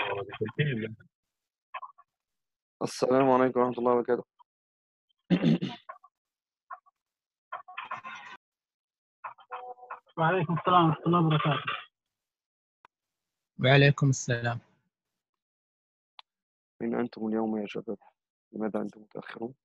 السلام عليكم ورحمة الله وبركاته. وعليكم السلام ورحمة الله وبركاته. وعليكم السلام. أين أنتم اليوم يا شباب؟ لماذا أنتم متأخرون؟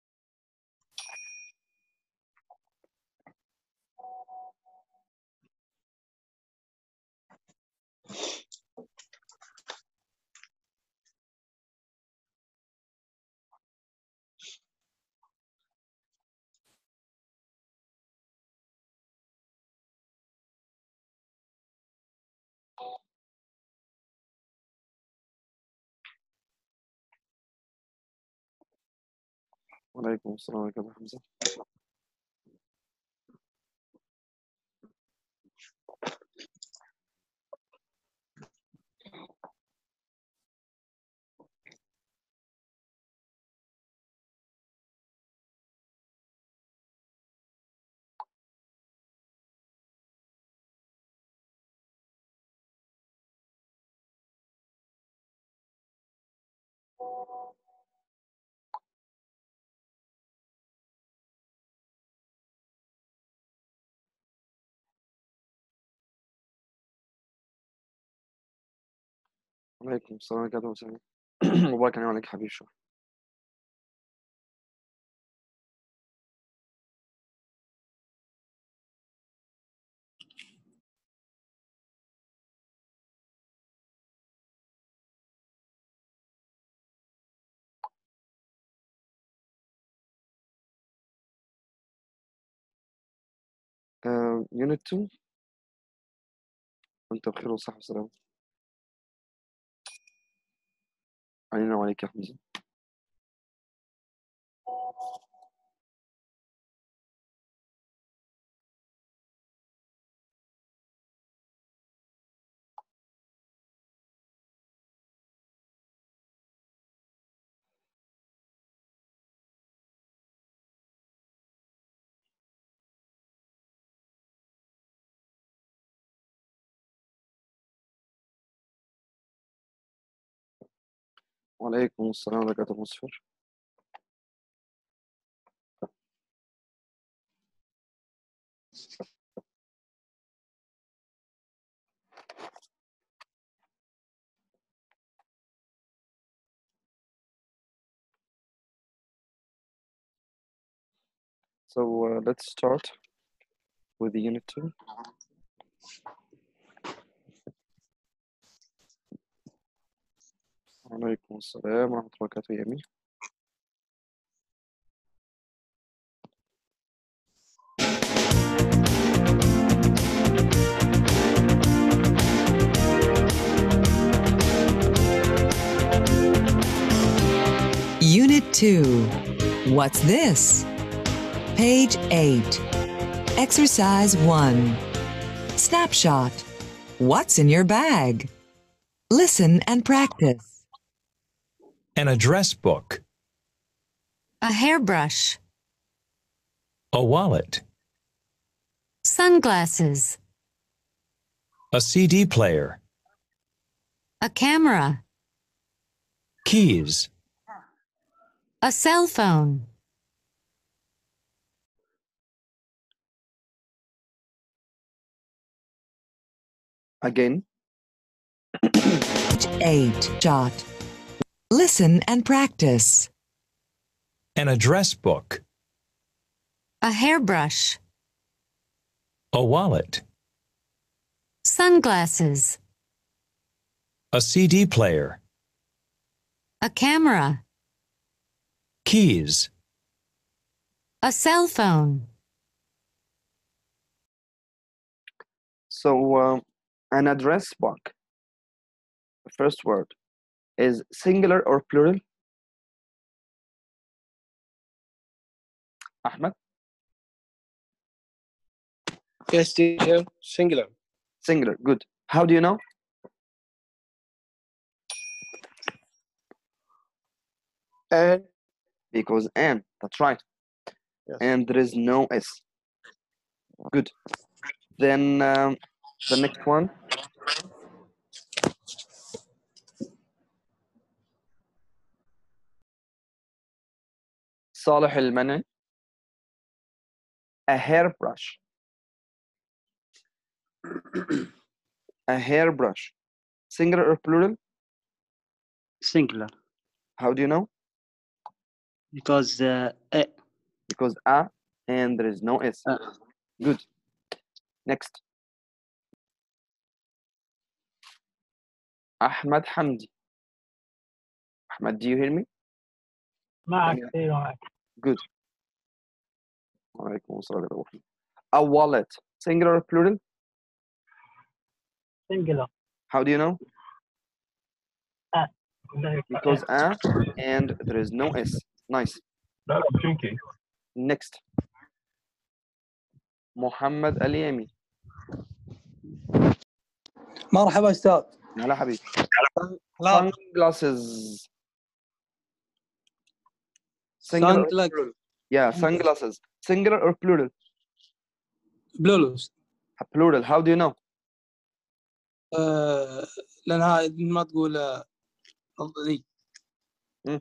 وعليكم السلام ورحمة الله حمزة. وعليكم السلام ورحمة الله وبركاته. مبارك عليك حبيبي. شو يونت 2. وأنت بخير وصحة وسلامة. علينا وعليك يا حمزة. وعليكم السلام ورحمة الله وبركاته. So let's start with the unit 2. وعليكم السلام ورحمة الله وبركاته يا أمين. Unit 2. What's this? Page 8. Exercise 1. Snapshot. What's in your bag? Listen and practice. An address book. A hairbrush. A wallet. Sunglasses. A CD player. A camera. Keys. A cell phone. Again. Page 8. Shot. Listen and practice. An address book. A hairbrush. A wallet. Sunglasses. A CD player. A camera. Keys. A cell phone. So an address book. The first word is singular or plural? Ahmed? Yes, teacher. Singular. Singular. Good. How do you know? And Because and. That's right. yes. And there is no S. Good. Then the next one. صالح المنع. a hairbrush. a hairbrush. Singular or plural? Singular. How do you know? Because Because a and there is no s. Good. Next. Ahmad Hamdi. Ahmad, do you hear me? معك Yeah. ايوه معك. Good. وعليكم السلام ورحمة الله. A wallet. Singular or plural? singular. How do you know? Because a and there is no s. Nice. لا لا بشنكي. Next. محمد اليامي. مرحبا استاذ. هلا حبيبي. لا Sunglasses. Singular or plural? Yeah, sunglasses. Singular or plural? بلولوس. Plural. How do you know? لانها ما تقول ذي مم.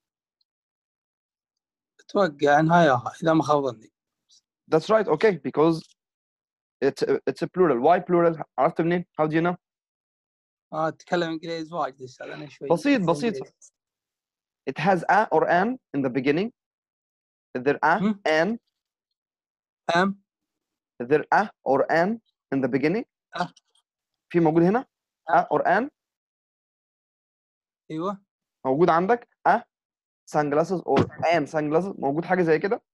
اتوقع انها ياها اذا ما خاب ظني. That's right. Okay, because it's a plural. Why plural? عرفت منين? How do you know? اتكلم انجليزي واجد استاذ انا شوي. بسيط. It has a or an in the beginning. Is there a an? Is there a or an in the beginning? في موجود هنا a or an. ايوه موجود عندك a sunglasses or an sunglasses. موجود حاجة زي كده؟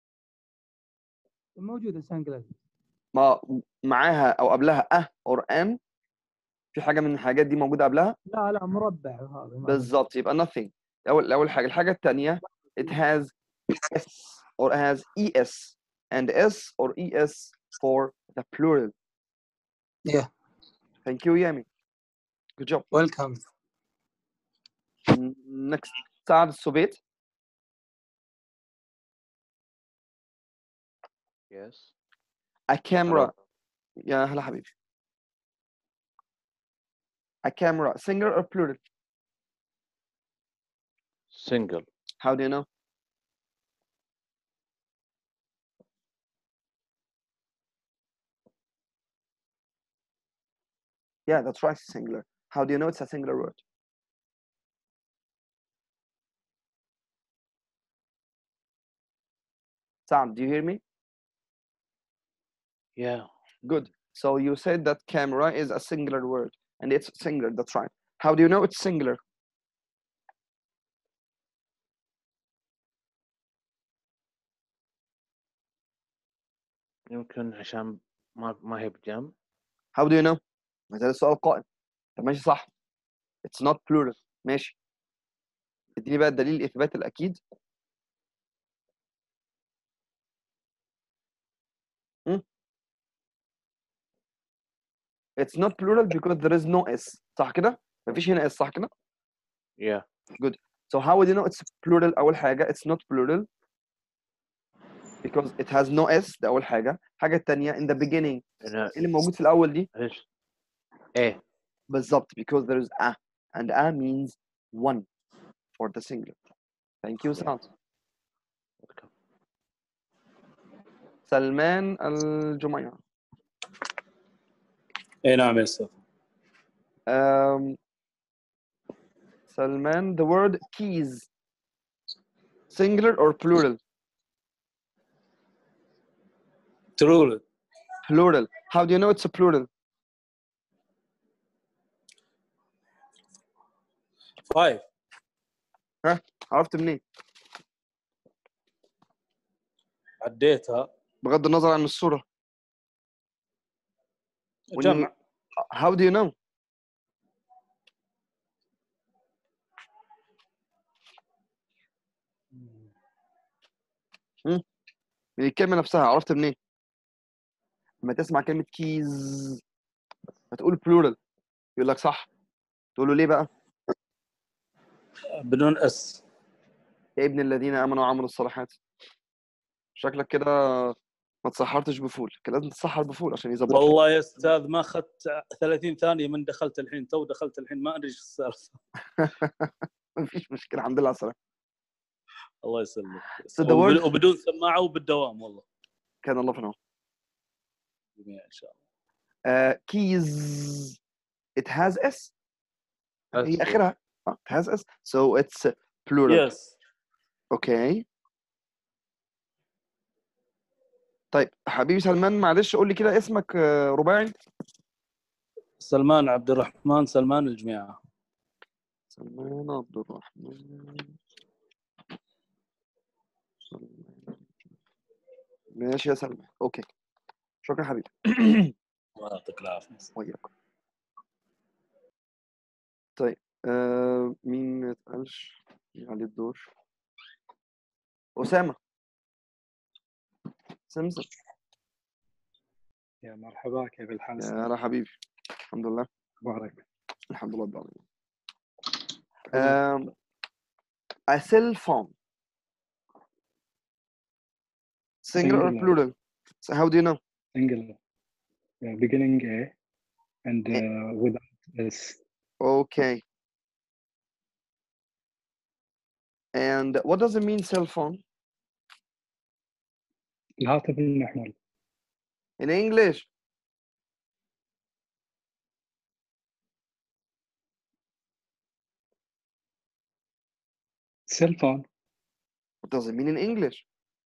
موجوده سانجلاس. ما معاها أو قبلها a or an. في حاجة من الحاجات دي موجودة قبلها؟ لا مربع هذا. بالظبط، يبقى nothing. أول حاجة. الحاجة الثانية it has s or has es and s or es for the plural. Yeah. Thank you Yami. Good job. Welcome. Next. سعد السبيت. Yes. A camera. يا هلا حبيبي. A camera. Singular or plural? Single. How do you know? Yeah, that's right, singular. How do you know it's a singular word? Sam, do you hear me? Yeah. Good. So you said that camera is a singular word, and it's singular, that's right. How do you know it's singular? يمكن عشان ما هي بجمع. How do you know؟ ما زال السؤال قائم. طب ماشي صح. It's not plural. ماشي. اديني بقى الدليل الإثبات الأكيد. It's not plural because there is no s. صح كده؟ مفيش هنا s صح كده؟ Yeah. Good. So how would you know it's plural؟ أول حاجة it's not plural because it has no s. ده أول حاجة. الحاجة الثانية in the beginning. أنا إيه اللي موجود في الأول دي؟ إيش؟ إيه. بالظبط because there is a and a means one for the singular. Thank you Saad. سلمان الجميع. اي نعم يا استاذ. Salman, the word keys, singular or plural? Plural. Plural. How do you know it's a plural? 5. ها عرفت منين؟ عديتها. بغض النظر عن الصورة. جمع. How do you know? من الكلمة نفسها عرفت منين؟ لما تسمع كلمة keys هتقول plural يقول لك صح. تقول له ليه بقى؟ بدون اس. يا ابن الذين آمنوا وعملوا الصالحات. شكلك كده ما تصحرتش بفول، كان لازم تسحر بفول عشان يظبط. والله يا استاذ ما اخذت 30 ثانيه من دخلت الحين دخلت الحين ما ادري ايش السالفه. مفيش مشكله الحمد لله على السلامه. الله يسلمك. So the word وبدون سماعه وبالدوام والله. كان الله في العون. جميع ان شاء الله. Keys it has s هي S. اخرها it has s so it's plural. Yes. اوكي طيب حبيبي سلمان معلش قول لي كده اسمك رباعي. سلمان عبد الرحمن سلمان الجميعة. سلمان عبد الرحمن. ماشي يا سلمان اوكي شكرا حبيبي. الله يعطيك العافية. وياكم. طيب مين ما يتقالش مين عليه الدور؟ أسامة سمسم. يا مرحبا كيف الحال؟ يا هلا حبيبي الحمد لله. أخبارك؟ الحمد لله رب العالمين. A cell phone singular or Singular. plural? So how do you know? Singular. Beginning A and without S. Okay. And what does it mean cell phone الهاتف المحمول. in English? Cell phone. What does it mean in English?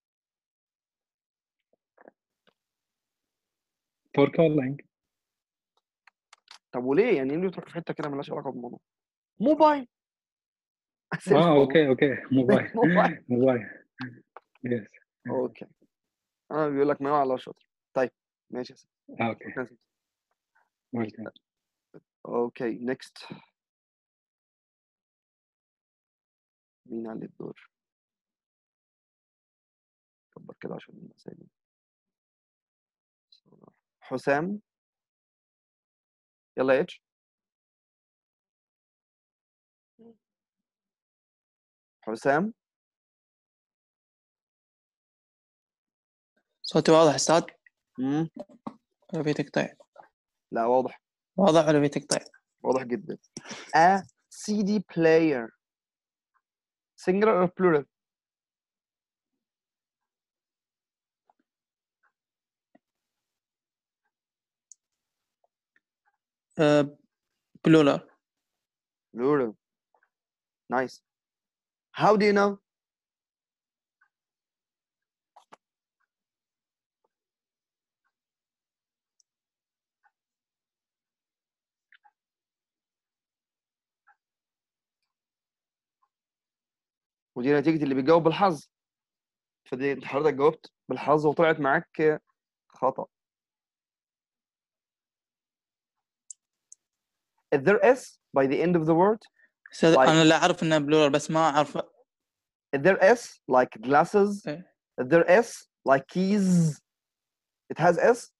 For calling. طب وليه يعني ليه تروح في حته كده مالهاش علاقه بالموضوع؟ موبايل. cell phone. Okay. موبايل. موبايل. موبايل. Yes. اوكي بيقول لك ما على شاطر. طيب ماشي يا سيدي. Okay. Welcome. اوكي next. مين عليه الدور؟ كبر كده عشان المسائل. حسام يلا يا اتش. حسام صوتي واضح استاذ مم. ولا في تقطيع؟ لا واضح واضح ولا في تقطيع؟ واضح جدا. A CD player singular or plural? بلولر. Plural. Nice. How do you know? ودي نتيجة اللي بيجاوب بالحظ. فدي انت حضرتك جاوبت بالحظ وطلعت معاك خطأ. Is there S by the end of the word? استاذ Like- انا لا اعرف انه بلولر بس ما اعرف. Is there S like glasses? إيه. Is there S like keys? It has S?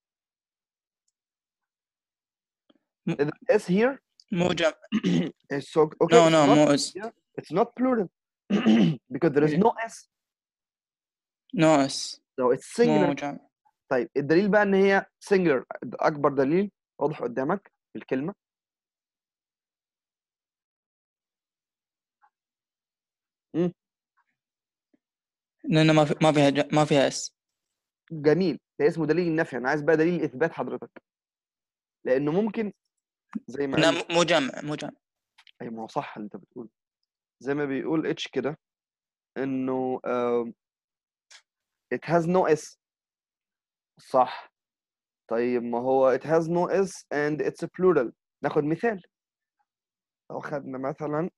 م- Is there S here? مو جمع. It's so okay. نو it's نو not- مو اس. It's not plural because there is Yeah. no S. نو اس So it's singular. مو جمع. طيب الدليل بقى ان هي singular اكبر دليل واضح قدامك في الكلمة. لانه ما فيها اس. جميل ده اسمه دليل النفي. انا عايز بقى دليل اثبات حضرتك لانه ممكن زي ما قال مو جمع. اي ما هو صح اللي انت بتقول زي ما بيقول اتش كده انه it has no s صح. طيب ما هو it has no s and it's a plural. ناخد مثال. لو خدنا مثلا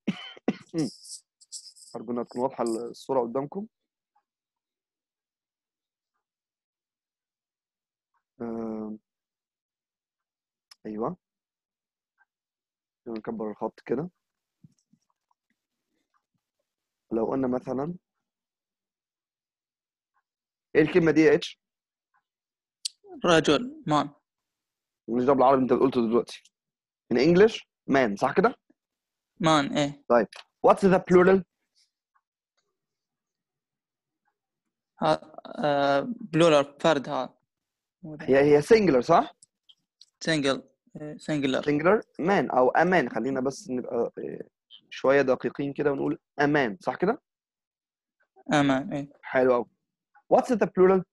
ارجو انها تكون واضحه الصوره قدامكم. ايوه نكبر الخط كده. لو قلنا مثلا ايه الكلمه دي يا اتش؟ رجل مان. مش ده بالعربي انت قلته دلوقتي. in English man صح كده؟ مان ايه. طيب what's the plural؟ بلولر فرد هذا. هي singular صح؟ سنجلر. singular man او امان. خلينا بس نبقى شويه دقيقين كده ونقول امان صح كده؟ امان. ايه حلو قوي. what's the plural؟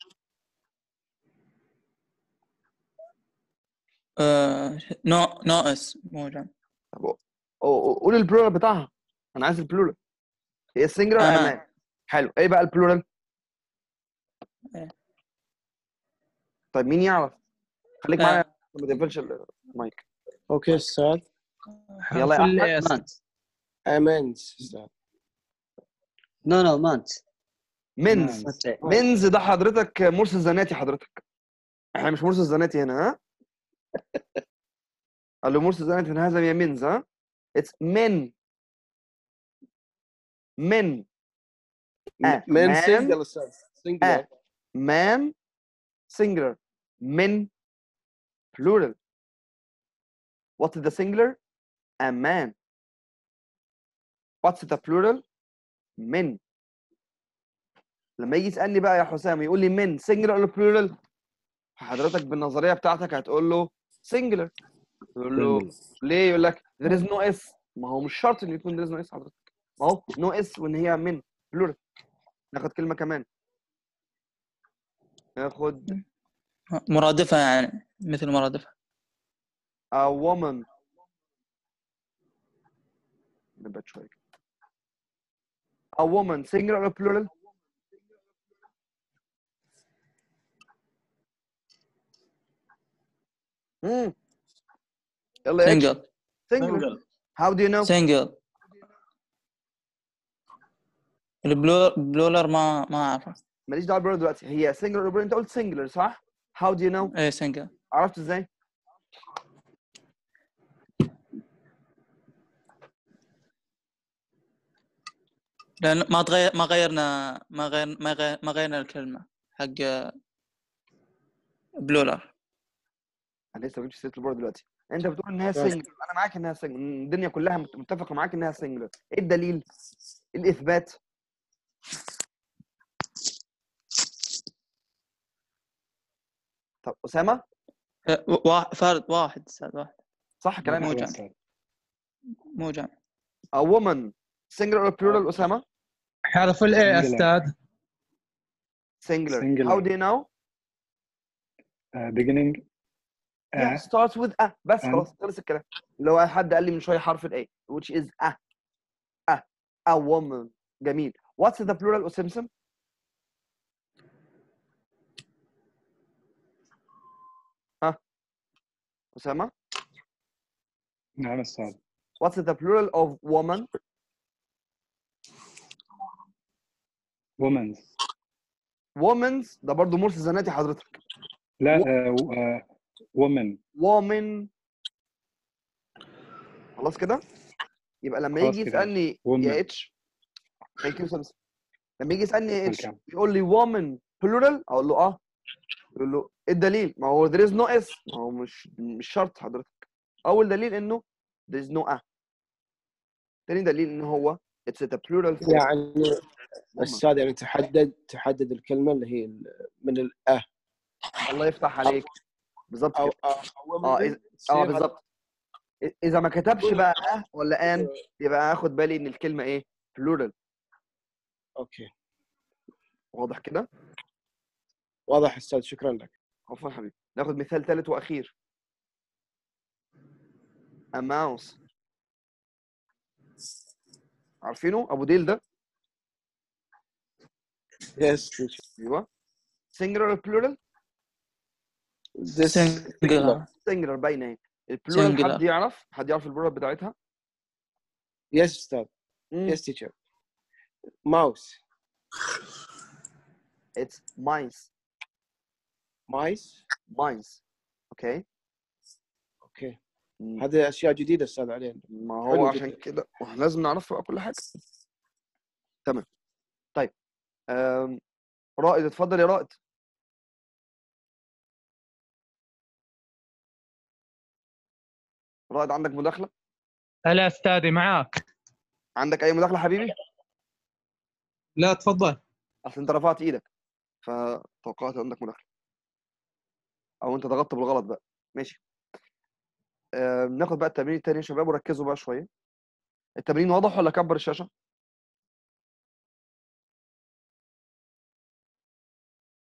ناقص مو جمع. طب قول البلورال بتاعها، انا عايز البلورال. هي singular امان. امان. حلو، ايه بقى البلورال؟ إيه. طيب مين يعرف؟ خليك معايا آه. ما تقفلش المايك. اوكي استاذ. يلا يا احمد. مانت. امنز استاذ. نو مانت. منز. منز ده حضرتك مرسي الزناتي حضرتك. احنا مش مرسي الزناتي هنا، ها؟ قال له مرسي الزناتي هنا هذا يا منز، ها؟ اتس من. من. من man. سنجل استاذ. سنجل. man singular. من plural. What is the singular? A man. What's the plural? من. لما يجي يسألني بقى يا حسام يقول لي من singular ولا plural؟ حضرتك بالنظرية بتاعتك هتقول له singular. تقول له ليه؟ يقول لك there is no s. ما هو مش شرط ان يكون there is no s حضرتك. ما هو no s وان هي من plural. ناخد كلمة كمان. ناخد مرادفة يعني، مثل مرادفة. a woman. نبعد شوية. A woman singular ولا plural؟ يلا يا سنجل. singular. How do you know؟ سنجل. البلولر ما اعرفه. ماليش دعوه بالبلورال دلوقتي. هي singular ولا plural؟ انت قلت singular صح؟ How do you know؟ ايه سنجل. عرفت ازاي؟ لان ما غيرنا الكلمة حق بلولر. انا لسه ما جبتش سيره البلورال دلوقتي. انت بتقول ان هي singular، انا معاك انها singular، الدنيا كلها متفقه معاك انها singular. ايه الدليل؟ الاثبات. طب اسامه؟ فرد واحد استاذ، واحد. صح كلامك. مو جمع. مو جمع. A woman singular ولا plural اسامه؟ حرف الايه استاذ. singular. Singular. How do you know؟ beginning Yeah, starts with a. بس خلاص خلص الكلام. لو حد قال لي من شويه حرف ال A which is a woman. جميل. What's the plural of سمسم؟ ها أسامة؟ نعم أستاذ. What's the plural of woman؟ Women's. Women's ده برضه مرسي زناتي حضرتك. لا woman. woman. خلاص كده؟ يبقى لما يجي يسألني يا اتش ثانك يو سمسم، لما يجي يسألني يا اتش يقول لي woman plural اقول له يقول له ايه الدليل؟ ما هو there is no s. ما هو مش شرط حضرتك. اول دليل انه there is no a. تاني دليل ان هو it's the plural form. يعني استاذ يعني تحدد الكلمه اللي هي من الأ. الله يفتح عليك. بالظبط كده. بالظبط. اذا ما كتبش بقى ولا ان يبقى اخد بالي ان الكلمه ايه؟ plural. اوكي واضح كده؟ واضح استاذ، شكرا لك. عفوا حبيبي. ناخد مثال ثالث واخير. a mouse. عارفينه ابو ديل ده؟ يس ايوه. singular ولا plural؟ singular باينه اهي. البلورال حد يعرف البلورال بتاعتها؟ يس استاذ. يس تيشر. ماوس. it's mice. mice. اوكي. هذه اشياء جديده استاذ علينا. ما هو عشان كده لازم نعرف بقى كل حاجه. تمام. طيب رائد اتفضل يا رائد. رائد عندك مداخله؟ هلا استاذي معاك. عندك اي مداخله حبيبي؟ لا تفضل. اصل انت رفعت ايدك فتوقعت عندك مداخله او انت ضغطت بالغلط بقى. ماشي. ناخد بقى التمرين التاني يا شباب وركزوا بقى شويه. التمرين واضح ولا اكبر الشاشه؟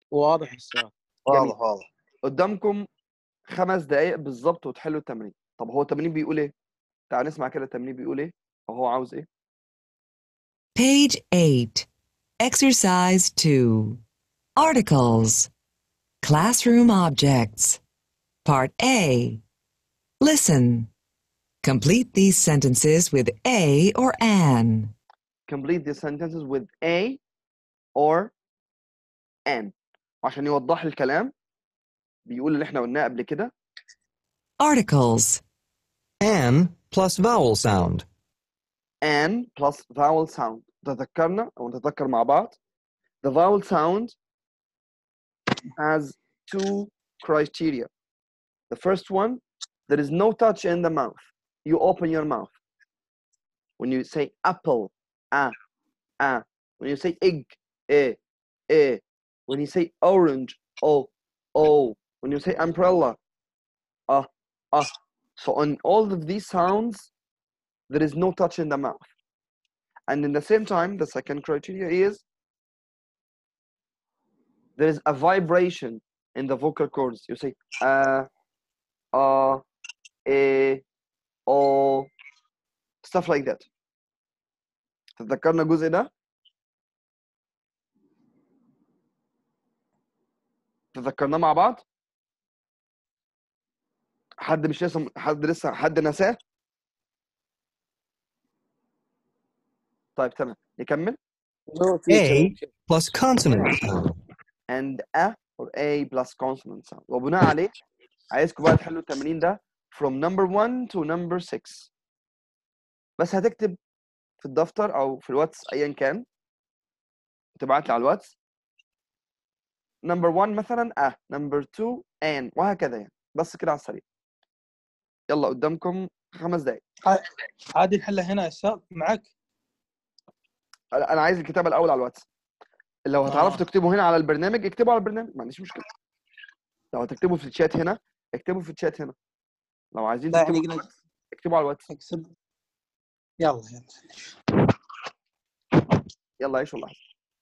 واضح السؤال. جميل. واضح. قدامكم 5 دقايق بالظبط وتحلوا التمرين. طب هو التمرين بيقول ايه؟ تعال نسمع كده التمرين بيقول ايه او هو عاوز ايه. Page 8. Exercise 2. Articles. Classroom objects. Part A. Listen. Complete these sentences with a or an. Complete the sentences with a or an. عشان يوضح الكلام بيقول اللي احنا قلناه قبل كده. Articles. An plus vowel sound. An plus vowel sound. تذكرنا أو نتذكر مع بعض. The vowel sound has 2 criteria. The first one, there is no touch in the mouth. You open your mouth. When you say apple, ah. When you say egg, eh. When you say orange, oh. When you say umbrella, ah. So on all of these sounds, there is no touch in the mouth. And in the same time, the second criteria is there is a vibration in the vocal cords. You say a, o, stuff like that. تذكرنا الجزء ده؟ تذكرناه مع بعض؟ حد مش لسه حد نساه؟ طيب تمام نكمل. A plus consonant sound. And a or a plus consonant sound. وبناء عليه عايزكم بقى تحلوا التمرين ده from number 1 to number 6. بس هتكتب في الدفتر او في الواتس ايا كان، تبعت لي على الواتس number 1 مثلا number 2 and وهكذا يعني. بس كده على السريع. يلا قدامكم 5 دقايق. عادي نحلها هنا يا استاذ معك. انا عايز الكتابه الاول على الواتس. لو هتعرفوا تكتبوا هنا على البرنامج اكتبوا على البرنامج، ما عنديش مشكله. لو هتكتبوا في الشات هنا اكتبوا في الشات هنا. لو عايزين لا تكتبوا يعني اكتبوا على الواتس. يلا يلا عيشوا اللحظه.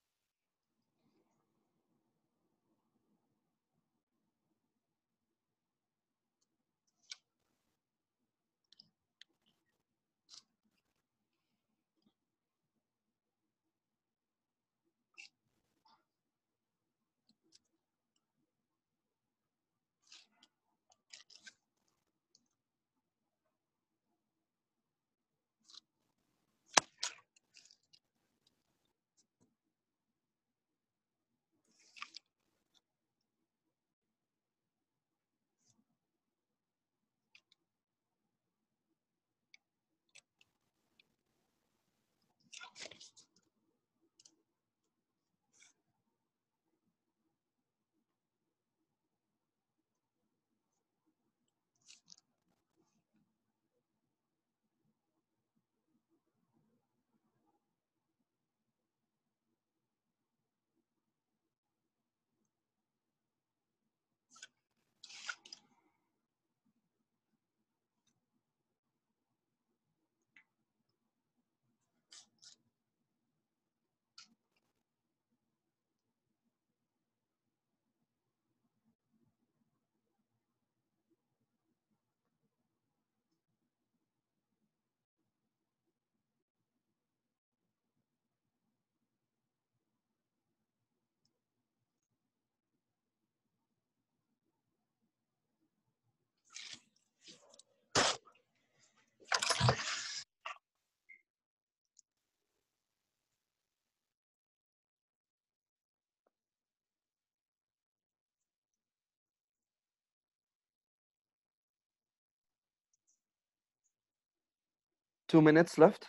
Two minutes left.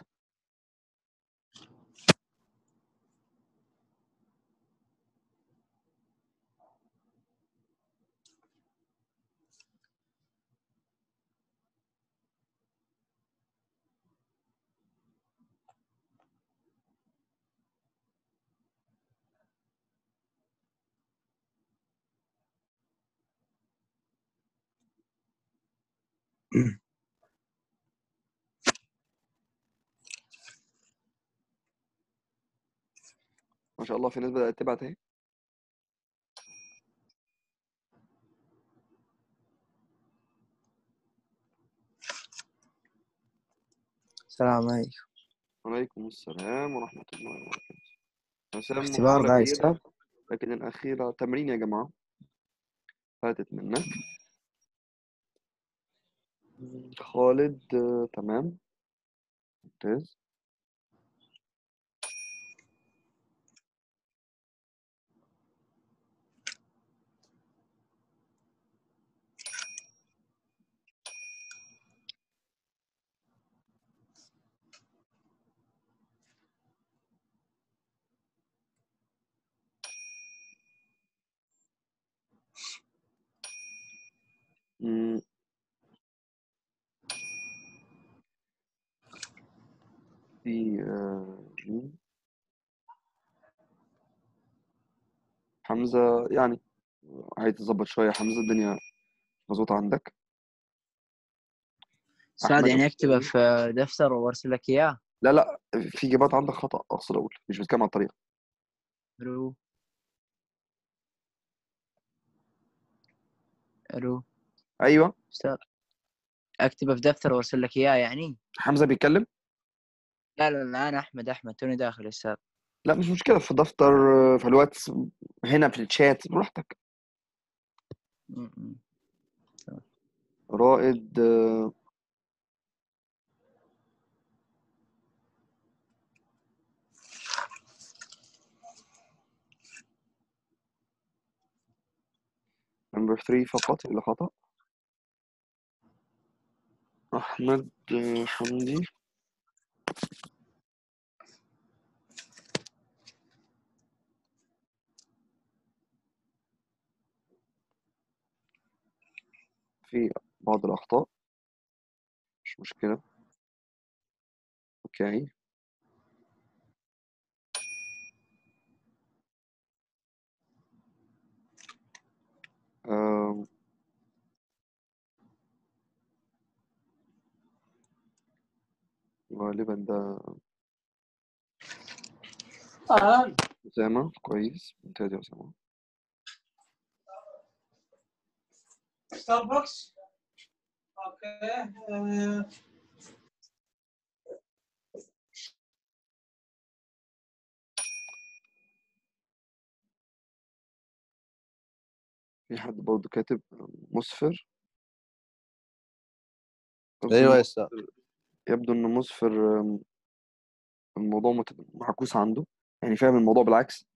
ما شاء الله في ناس بدأت تبعت اهي. السلام عليكم. وعليكم السلام ورحمة الله وبركاته. حسام اختبار محاولة ده يا جيدة، أستاذ؟ لكن الأخيرة تمرين يا جماعة، فاتت منك. خالد تمام، ممتاز. مم. في مين؟ حمزة يعني هيتظبط شوية. حمزة الدنيا مظبوطة عندك. أستاذ أحمد يعني أكتبه في دفتر وأرسل لك إياه؟ لا في إجابات عندك خطأ، أقصد أقول مش بتكلم عن الطريقة. ألو ألو أيوه أستاذ، أكتبه في دفتر وأرسل لك إياه يعني؟ حمزة بيتكلم. لا أنا أحمد توني داخل يا أستاذ. لا مش مشكلة، في دفتر، في الواتس، هنا في الشات، براحتك. رائد نمبر 3 فقط اللي خطأ. أحمد حمدي في بعض الأخطاء، مش مشكلة. أوكي آم، غالبا ده أسامة. كويس، ممتاز يا أسامة. ستاربكس. اوكي. في حد برضه كاتب مسفر. ايوه يا استاذ. يبدو إن مسفر الموضوع معكوس عنده، يعني فاهم الموضوع بالعكس.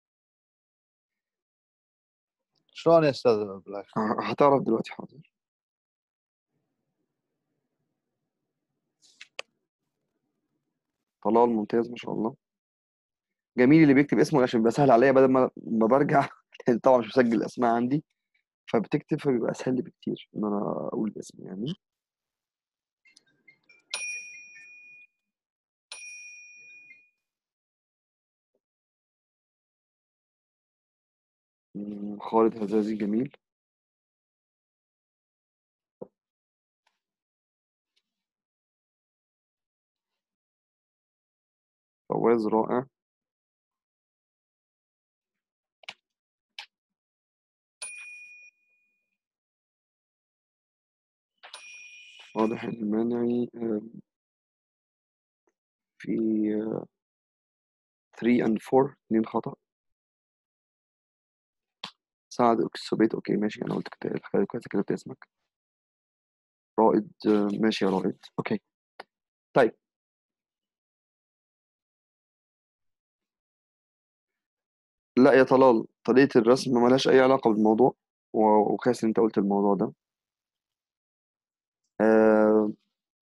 شلون يا استاذ بالعكس؟ هتعرف دلوقتي. حاضر. طلال ممتاز ما شاء الله. جميل اللي بيكتب اسمه عشان يبقى سهل عليا، بدل ما برجع طبعا مش مسجل الاسماء عندي، فبتكتب فبيبقى اسهل لي بكتير ان انا اقول الاسم يعني. خالد هزازي جميل. فواز رائع. واضح المانعي في 3 and 4 2 خطأ. سعد اكسوبيت اوكي ماشي، انا قلت الحاجة كويسة كتبت اسمك. رائد ماشي يا رائد اوكي. طيب لا يا طلال، طريقة الرسم ملهاش أي علاقة بالموضوع، وكويس إن أنت قلت الموضوع ده. آه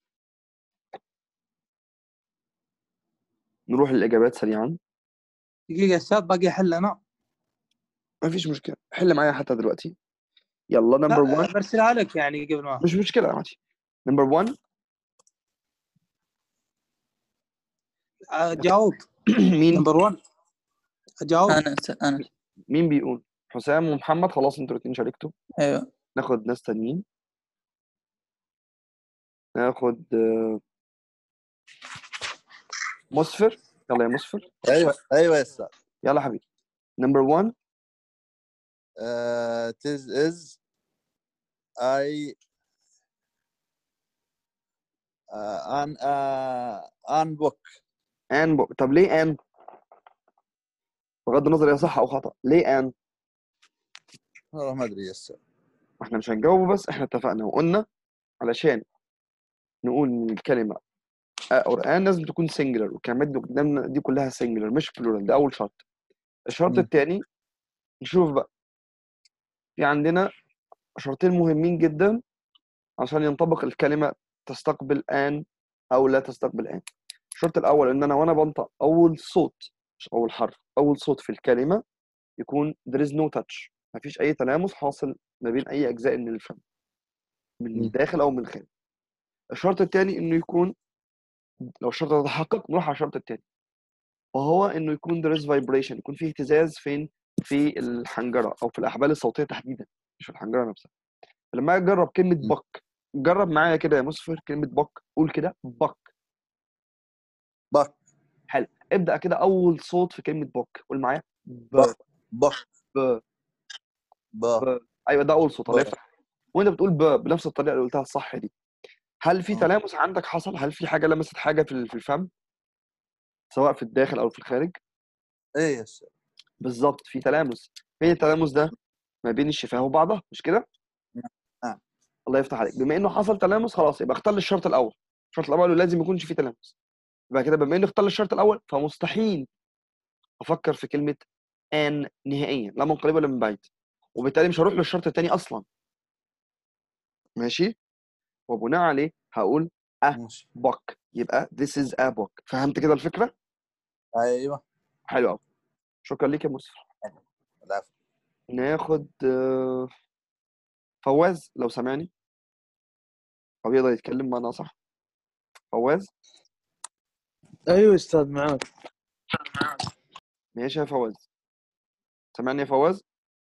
نروح للإجابات سريعا. دقيقة يا استاذ، باقي احل انا. مفيش مشكلة، حل معايا حتى دلوقتي. يلا نمبر 1. لا برسلها لك يعني قبل ما. مش مشكلة عادي. نمبر 1 جاوب. مين؟ نمبر 1 اجاوب. انا مين بيقول؟ حسام ومحمد. خلاص انتوا الاتنين شاركتوا. ايوه. ناخد ناس تانيين. ناخد مسفر. يلا يا مسفر. ايوه يا استاذ. يلا حبيبي. نمبر 1 this is ان بوك. ان بوك. طب ليه ان؟ بغض النظر هي صح او خطا، ليه ان؟ والله ما ادري يا استاذ. احنا مش هنجاوبه، بس احنا اتفقنا وقلنا علشان نقول ان الكلمه اور ان لازم تكون سنجلر، والكلمات دي قدامنا دي كلها سنجلر مش بلورال. ده اول شرط. الشرط الثاني نشوف بقى، في عندنا شرطين مهمين جدا عشان ينطبق الكلمه تستقبل ان او لا تستقبل ان. الشرط الاول ان انا وانا بنطق اول صوت، مش اول حرف، اول صوت في الكلمه يكون there is no touch، مفيش اي تلامس حاصل ما بين اي اجزاء من الفم من الداخل او من الخارج. الشرط الثاني انه يكون، لو الشرط ده تحقق نروح على الشرط الثاني، وهو انه يكون there is vibration، يكون فيه اهتزاز فين؟ في الحنجره او في الاحبال الصوتيه تحديدا، مش في الحنجره نفسها. لما اجرب كلمه بك، جرب معايا كده يا مسفر كلمه بك، قول كده بك. بك. حلو، ابدا كده اول صوت في كلمه بك، قول معايا بك. بك. ب. ب. ايوه ده اول صوت. الله يفتح. وانت بتقول بنفس الطريقه اللي قلتها الصح دي، هل في تلامس عندك حصل؟ هل في حاجه لمست حاجه في الفم، سواء في الداخل او في الخارج؟ ايه يا استاذ. بالظبط، في تلامس. فين التلامس ده؟ ما بين الشفاه وبعضها، مش كده؟ نعم. الله يفتح عليك. بما انه حصل تلامس خلاص يبقى اختار الشرط الاول. الشرط الاول لازم يكونش فيه تلامس. يبقى كده بما انه اختار الشرط الاول فمستحيل افكر في كلمه ان نهائيا، لا من قريب ولا من بعيد، وبالتالي مش هروح للشرط الثاني اصلا. ماشي؟ وبناء عليه هقول بوك، يبقى this is a book. فهمت كده الفكره؟ ايوه. حلو قوي. شكرا ليك يا مسفر. العفو. ناخد فواز لو سامعني او يقدر يتكلم معنا. صح فواز؟ ايوه استاذ معاك. ماشي يا فواز، سامعني يا فواز؟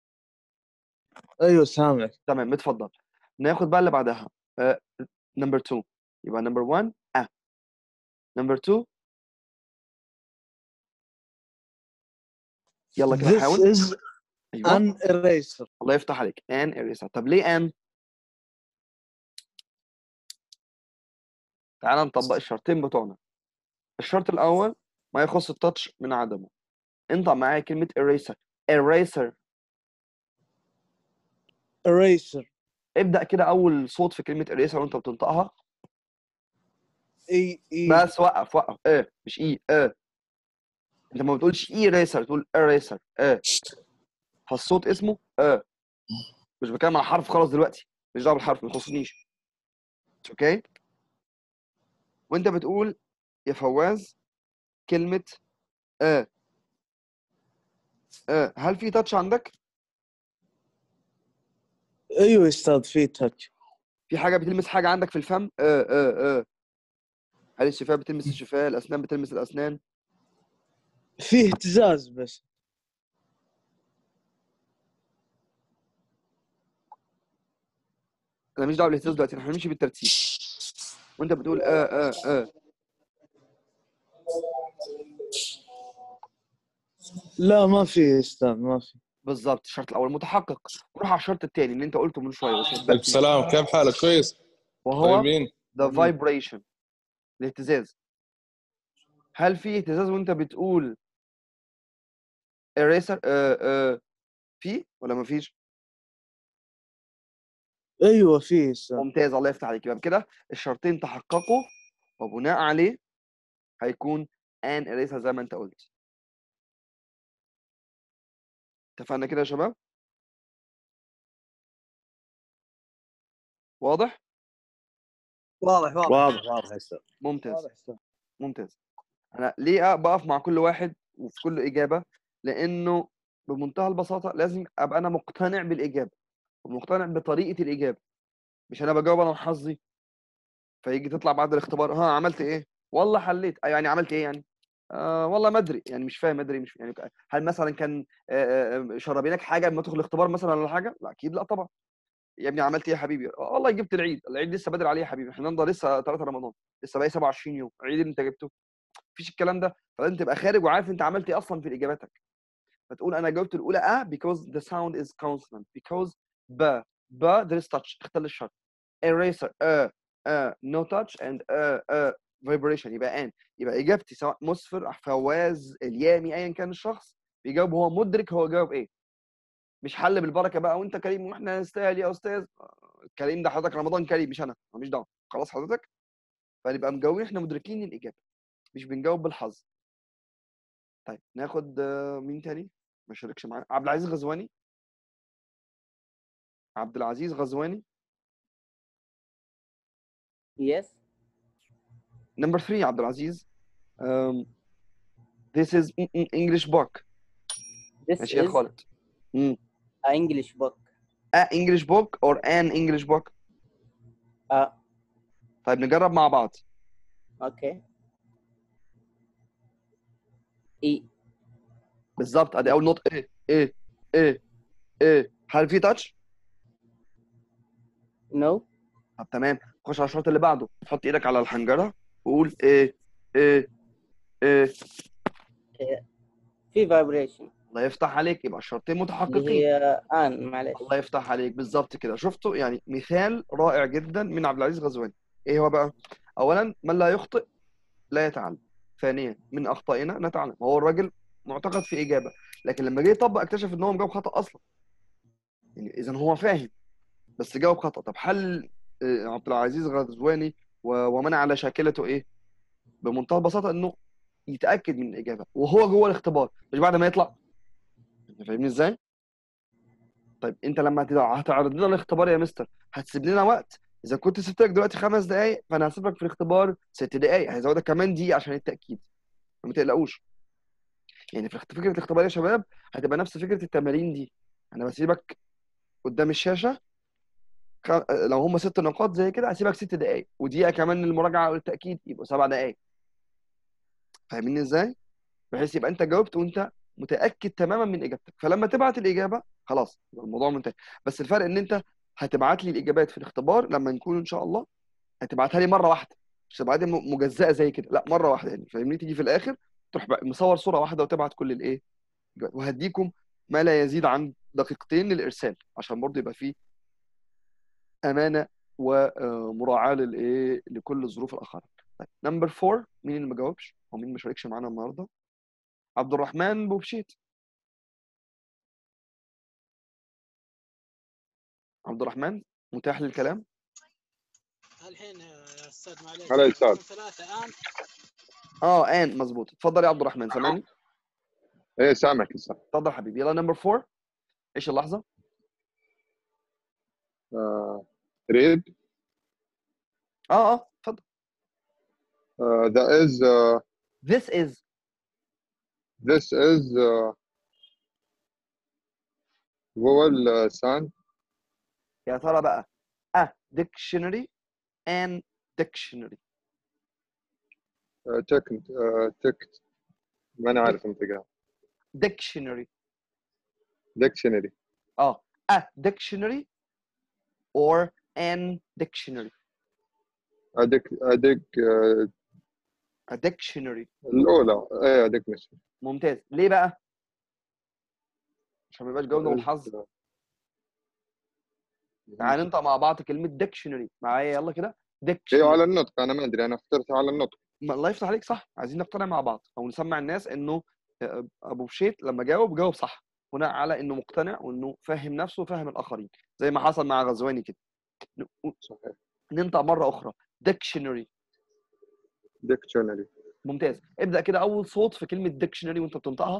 ايوه سامعك. تمام اتفضل. ناخد بقى اللي بعدها نمبر 2. يبقى نمبر 1 نمبر 2 يلا كده This حاول. is ايوه an eraser. الله يفتح عليك. ان eraser. طب ليه ان؟ تعال نطبق الشرطين بتوعنا. الشرط الاول ما يخص التاتش من عدمه. انطق معايا كلمه eraser. eraser. eraser. ابدا كده اول صوت في كلمه eraser وانت بتنطقها. اي بس وقف مش اي انت ما بتقولش اي ريسر، تقول eraser فالصوت اسمه مش بتكلم على حرف خالص دلوقتي، مش دعوه بالحرف ما يخصنيش. اوكي؟ وانت بتقول يا فواز كلمه هل في تاتش عندك؟ ايوه استاذ في تاتش. في حاجه بتلمس حاجه عندك في الفم؟ هل الشفاه بتلمس الشفاه؟ الاسنان بتلمس الاسنان؟ في اهتزاز بس. انا مش دعوه بالاهتزاز دلوقتي، احنا هنمشي بالترتيب. وانت بتقول لا ما في استاذ ما في. بالظبط. الشرط الاول متحقق. نروح على الشرط الثاني اللي انت قلته من شويه بس عليكم السلام، كيف حالك؟ كويس؟ وهو طيبين؟ the vibration، الاهتزاز. هل في اهتزاز وانت بتقول eraser في ولا ما فيش؟ ايوه في استاذ. ممتاز الله يفتح عليك. يبقى كده الشرطين تحققوا، وبناء عليه هيكون an eraser زي ما انت قلت. اتفقنا كده يا شباب؟ واضح؟ واضح يا استاذ. ممتاز. انا ليه بقف مع كل واحد وفي كل اجابه؟ لانه بمنتهى البساطه لازم ابقى انا مقتنع بالاجابه ومقتنع بطريقه الاجابه، مش انا بجاوب انا وحظي فيجي تطلع بعد الاختبار عملت ايه؟ والله حليت. يعني عملت ايه يعني؟ والله ما ادري، يعني مش فاهم ادري، مش يعني هل مثلا كان شربينك حاجه لما تدخل الاختبار مثلا ولا حاجه؟ لا اكيد لا طبعا. يا ابني عملت ايه يا حبيبي؟ والله جبت العيد لسه بدري عليه يا حبيبي، احنا النهارده لسه 3 رمضان، لسه باقي 27 يوم، العيد اللي انت جبته مفيش الكلام ده. فلازم تبقى خارج وعارف انت عملت ايه اصلا في اجاباتك. فتقول انا جاوبت الاولى because the sound is consonant because there is touch. اختل الشرط. eraser no touch and vibration. يبقى يبقى اجابتي سواء مسفر فواز اليامي ايا كان الشخص بيجاوب هو مدرك هو جاوب ايه. مش حل بالبركه بقى وانت كريم واحنا نستاهل يا استاذ. كريم ده حضرتك رمضان كريم مش انا ماليش دعوه خلاص حضرتك. فنبقى مجاوبين احنا مدركين الاجابه مش بنجاوب بالحظ. طيب ناخد مين تاني ما شاركش معانا؟ عبد العزيز غزواني. عبد العزيز غزواني. Yes. Number 3 عبد العزيز. This is English book. This ماشي يا is خالد. an English book. A English book or an English book؟ طيب نجرب مع بعض. Okay. E. بالظبط ادي اول نقطة. ايه هل في تاتش؟ No. طب تمام خش على الشرط اللي بعده. حط ايدك على الحنجرة وقول ايه. في vibration. الله يفتح عليك يبقى الشرطين اللي متحققين. هي معلش. الله يفتح عليك بالظبط كده. شفتوا يعني مثال رائع جدا من عبد العزيز غزواني. ايه هو بقى؟ اولا من لا يخطئ لا يتعلم. ثانيا من اخطائنا نتعلم. هو الراجل معتقد في اجابه لكن لما جه يطبق اكتشف ان هو مجاوب خطا اصلا. يعني اذا هو فاهم بس جاوب خطا. طب حل عبد العزيز غزواني ومن على شاكلته ايه؟ بمنتهى البساطه انه يتاكد من الاجابه وهو جوه الاختبار مش بعد ما يطلع. فاهمني ازاي؟ طيب انت لما هتعرض لنا الاختبار يا مستر هتسيب لنا وقت. اذا كنت سبت لك دلوقتي 5 دقائق فانا هسيب لك في الاختبار 6 دقائق. هزودك كمان دقيقه عشان التاكيد. ما تقلقوش. يعني في فكره الاختبار يا شباب هتبقى نفس فكره التمارين دي. انا بسيبك قدام الشاشه لو هم 6 نقاط زي كده هسيبك 6 دقائق ودقيقه كمان للمراجعه والتاكيد يبقوا 7 دقائق. فاهمين ازاي؟ بحيث يبقى انت جاوبت وانت متاكد تماما من اجابتك. فلما تبعت الاجابه خلاص الموضوع منتهي. بس الفرق ان انت هتبعت لي الاجابات في الاختبار لما نكون ان شاء الله هتبعتها لي مره واحده مش تبعتها لي مجزئه زي كده لا مره واحده. يعني فاهمني؟ تيجي في الاخر تروح مصور صوره واحده وتبعت كل الايه. وهديكم ما لا يزيد عن دقيقتين للارسال عشان برضه يبقى فيه امانه ومراعاه للايه لكل الظروف الاخرى. طيب نمبر 4 مين اللي ما جاوبش او مين ما شاركش معانا النهارده؟ عبد الرحمن بوبشيت. عبد الرحمن متاح للكلام؟ الحين يا استاذ معلش. هلا يا استاذ. 3 ان مظبوط. اتفضل يا عبد الرحمن سامعني؟ ايه سامعك يا استاذ. اتفضل حبيبي. يلا نمبر 4 ايش اللحظه؟ ريد. اتفضل. This is vowel sound. يا ترى بقى dictionary and dictionary. تكت ما انا عارف انطقها. dictionary. a dictionary or an dictionary. a dictionary. الاولى ايه dictionary. ممتاز. ليه بقى؟ عشان ما يبقاش جاوبنا بالحظ. تعال ننطق مع بعض كلمه dictionary معايا يلا كده. dictionary. ايوه على النطق انا ما ادري انا اخترتها على النطق. الله يفتح عليك صح. عايزين نقتنع مع بعض او نسمع الناس انه ابو بشيت لما جاوب صح بناء على انه مقتنع وانه فاهم نفسه وفاهم الاخرين زي ما حصل مع غزواني كده. صحيح. ننطق مره اخرى dictionary. ممتاز. ابدا كده اول صوت في كلمه dictionary وانت بتنطقها.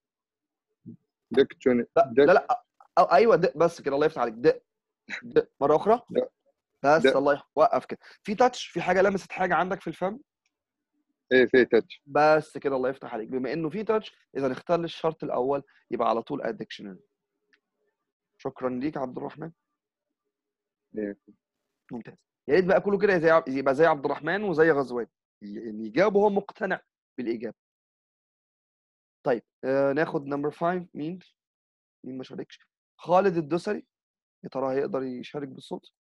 لا ايوه بس كده الله يفتح عليك. مره اخرى. بس الله وقف كده. في تاتش في حاجه لمست حاجه عندك في الفم. ايه في تاتش. بس كده الله يفتح عليك. بما انه في تاتش اذا اختار الشرط الاول يبقى على طول الديكشنري. شكرا ليك عبد الرحمن. ممتاز. يا ريت بقى كله كده يبقى زي عبد الرحمن وزي غزوان يعني يجاوب وهو مقتنع بالاجابه. طيب ناخد نمبر 5. مين ما شاركش؟ خالد الدوسري. يا ترى هيقدر يشارك بالصوت؟